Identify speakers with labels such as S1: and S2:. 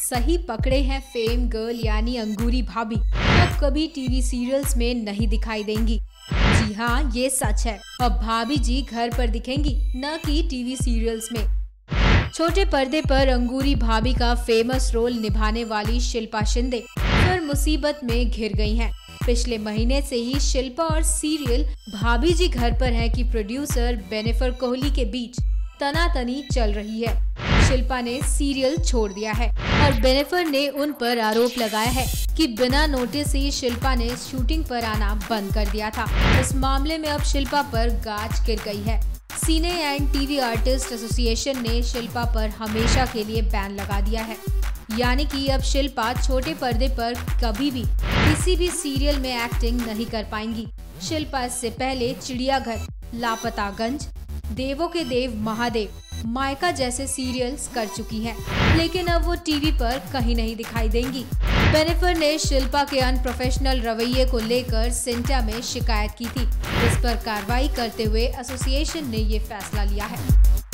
S1: सही पकड़े हैं फेम गर्ल यानी अंगूरी भाभी। अब कभी टीवी सीरियल्स में नहीं दिखाई देंगी। जी हाँ, ये सच है। अब भाभी जी घर पर दिखेंगी, न कि टीवी सीरियल्स में। छोटे पर्दे पर अंगूरी भाभी का फेमस रोल निभाने वाली शिल्पा शिंदे फिर मुसीबत में घिर गई हैं। पिछले महीने से ही शिल्पा और सीरियल भाभी जी घर पर हैं की प्रोड्यूसर बेनिफर कोहली के बीच तनातनी चल रही है। शिल्पा ने सीरियल छोड़ दिया है और बेनिफर ने उन पर आरोप लगाया है कि बिना नोटिस ही शिल्पा ने शूटिंग पर आना बंद कर दिया था। इस मामले में अब शिल्पा पर गाज गिर गई है। Cine and TV artist association ने शिल्पा पर हमेशा के लिए बैन लगा दिया है, यानी कि अब शिल्पा छोटे पर्दे पर कभी भी किसी भी सीरियल में एक्टिंग नहीं कर पाएंगी। शिल्पा इससे पहले चिड़ियाघर, लापतागंज, देवों के देव महादेव, मायका जैसे सीरियल्स कर चुकी हैं, लेकिन अब वो टीवी पर कहीं नहीं दिखाई देंगी। बेनिफर ने शिल्पा के अनप्रोफेशनल रवैये को लेकर सिंटा में शिकायत की थी, जिस पर कार्रवाई करते हुए एसोसिएशन ने ये फैसला लिया है।